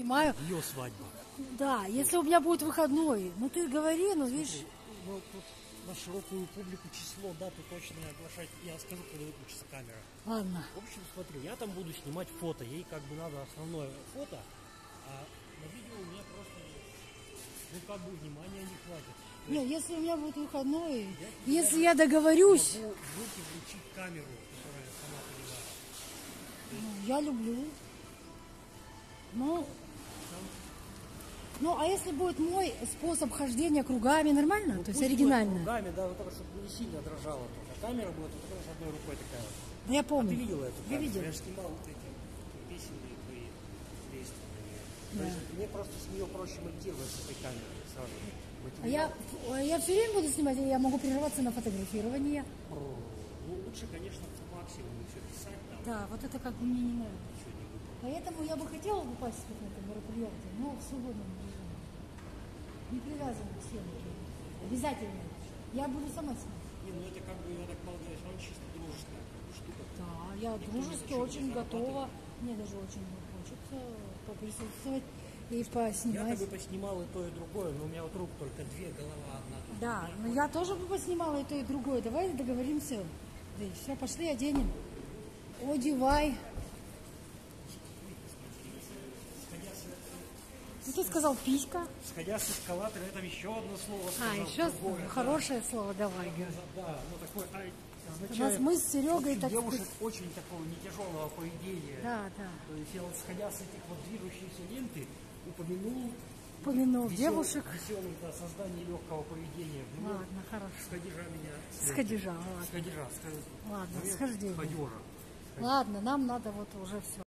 снимаю. Ее свадьба. Да, если у меня будет выходной. Ну ты говори, ну видишь. Ну, тут на широкую публику число, дату точно оглашать. Я скажу, когда выключится камера. Ладно. В общем, смотри, я там буду снимать фото. Ей как бы надо основное фото, а на видео у меня просто, ну как бы, внимания не хватит. Не, если у меня будет выходной, если я договорюсь, Могу в руки вручить камеру, которая сама понимает. ну, я люблю. Ну, а если будет мой способ хождения кругами, нормально? Вот То есть пусть оригинально? будет руками, да, вот только чтобы не сильно дрожала только. Камера будет вот такой с одной рукой такая вот. Да я А помню. ты видела эту камеру? Я видела. Я же снимал вот эти песенные твои действия на нее. Да. То есть мне просто с нее проще монтировать с этой камерой сразу. А я все время буду снимать, или я могу прерваться на фотографирование. Ну, лучше, конечно, по максимуму все писать там. Да, вот это как бы мне не нравится. Ничего не выпало. Поэтому я бы хотела попасть на это мероприятие, но в свободном режиме. Не привязана к съемке. Обязательно. Я буду сама снимать. Не, ну это как бы, я так полагаю, все равно чисто дружеская штука. Да, я дружески очень готова. Мне даже очень хочется поприсутствовать и Я поснимать. бы поснимал и то, и другое, но у меня вот рук только две, голова одна. Тут Да, но я тоже бы поснимала и то, и другое. Давай договоримся. Да и все, пошли оденем. Одевай. Ну, ты сказал писька. Сходя с эскалатора, это еще одно слово сказал. Еще другое, да. хорошее слово давай. Да, ну такой, У нас означает, мы с Серегой, общем, так девушек сказать. очень такого не тяжелого поведения. Да, да. То есть я вот сходя с этих вот движущихся ленты упомянул Упомянул девушек. веселых, да, создание легкого поведения. Ладно, хорошо. Сходижа меня. Сходижа, ладно. Сходижа. Ладно, схождение. Сходежа. Ладно, нам надо вот уже все.